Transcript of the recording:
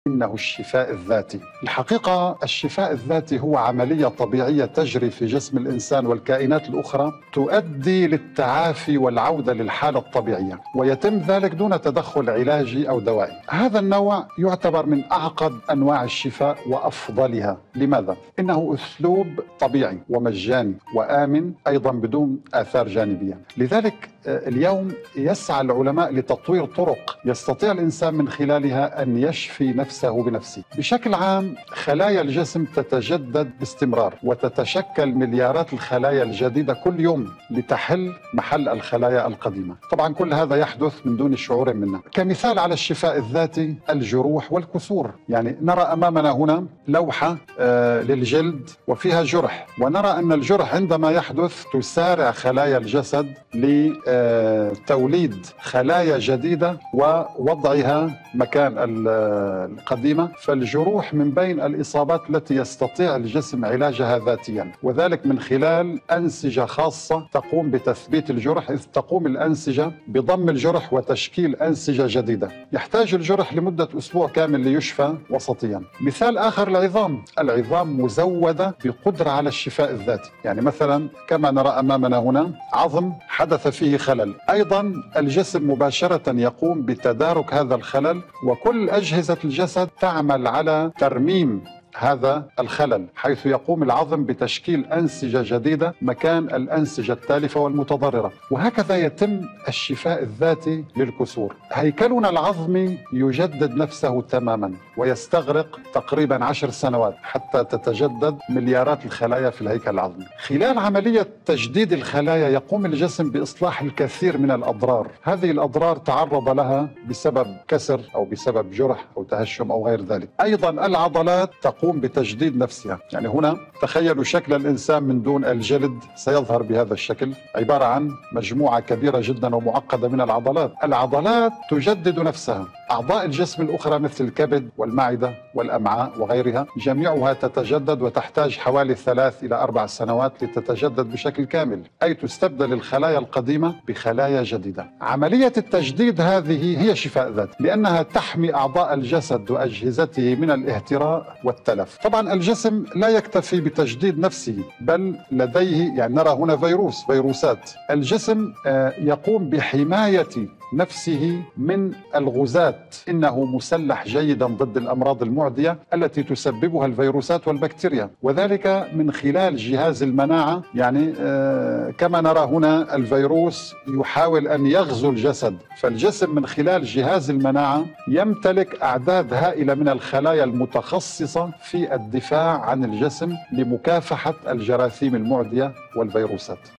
إنه الشفاء الذاتي. الحقيقة الشفاء الذاتي هو عملية طبيعية تجري في جسم الإنسان والكائنات الأخرى تؤدي للتعافي والعودة للحالة الطبيعية، ويتم ذلك دون تدخل علاجي أو دوائي. هذا النوع يعتبر من أعقد أنواع الشفاء وأفضلها. لماذا؟ إنه أسلوب طبيعي ومجاني وآمن، أيضا بدون آثار جانبية. لذلك اليوم يسعى العلماء لتطوير طرق يستطيع الإنسان من خلالها أن يشفي نفسه بنفسه. بشكل عام خلايا الجسم تتجدد باستمرار، وتتشكل مليارات الخلايا الجديدة كل يوم لتحل محل الخلايا القديمة. طبعا كل هذا يحدث من دون الشعور منا. كمثال على الشفاء الذاتي الجروح والكسور. يعني نرى أمامنا هنا لوحة للجلد وفيها جرح، ونرى أن الجرح عندما يحدث تسارع خلايا الجسد لتوليد خلايا جديدة ووضعها مكان القديمة. فالجروح من بين الإصابات التي يستطيع الجسم علاجها ذاتيا، وذلك من خلال أنسجة خاصة تقوم بتثبيت الجرح، إذ تقوم الأنسجة بضم الجرح وتشكيل أنسجة جديدة. يحتاج الجرح لمدة أسبوع كامل ليشفى وسطيا. مثال آخر العظام مزودة بقدرة على الشفاء الذاتي. يعني مثلا كما نرى أمامنا هنا عظم حدث فيه خلل، أيضا الجسم مباشرة يقوم بتدارك هذا الخلل، وكل أجهزة الجسد تعمل على ترميم هذا الخلل، حيث يقوم العظم بتشكيل أنسجة جديدة مكان الأنسجة التالفة والمتضررة. وهكذا يتم الشفاء الذاتي للكسور. هيكلنا العظمي يجدد نفسه تماما، ويستغرق تقريبا 10 سنوات حتى تتجدد مليارات الخلايا في الهيكل العظمي. خلال عملية تجديد الخلايا يقوم الجسم بإصلاح الكثير من الأضرار. هذه الأضرار تعرض لها بسبب كسر أو بسبب جرح أو تهشم أو غير ذلك. أيضا العضلات تقوم بتجديد نفسها. يعني هنا تخيلوا شكل الإنسان من دون الجلد سيظهر بهذا الشكل، عبارة عن مجموعة كبيرة جدا ومعقدة من العضلات. العضلات تجدد نفسها. أعضاء الجسم الأخرى مثل الكبد والمعدة والأمعاء وغيرها جميعها تتجدد، وتحتاج حوالي 3 إلى 4 سنوات لتتجدد بشكل كامل، أي تستبدل الخلايا القديمة بخلايا جديدة. عملية التجديد هذه هي شفاء ذاتي، لأنها تحمي أعضاء الجسد وأجهزته من الاهتراء والتلف. طبعا الجسم لا يكتفي بتجديد نفسه، بل لديه يعني نرى هنا فيروسات. الجسم يقوم بحماية نفسه من الغزاة. إنه مسلح جيدا ضد الأمراض المعدية التي تسببها الفيروسات والبكتيريا، وذلك من خلال جهاز المناعة. يعني كما نرى هنا الفيروس يحاول أن يغزو الجسد، فالجسم من خلال جهاز المناعة يمتلك أعداد هائلة من الخلايا المتخصصة في الدفاع عن الجسم لمكافحة الجراثيم المعدية والفيروسات.